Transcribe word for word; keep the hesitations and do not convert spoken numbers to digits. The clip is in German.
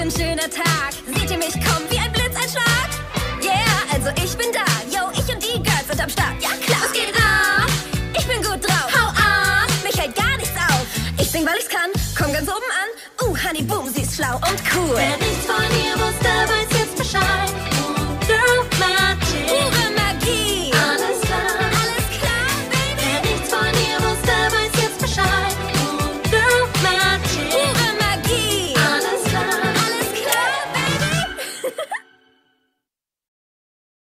ein schöner Tag. Seht ihr mich kommen wie ein Blitzeinschlag? Yeah, also ich bin da. Yo, ich und die Girls sind am Start. Ja klar, was geht ab? Ich bin gut drauf. Hau ab, mich hält gar nichts auf. Ich sing, weil ich's kann. Komm ganz oben an. Uh, Honey Boom, sie ist schlau und cool. Wer nichts von ihr wusste,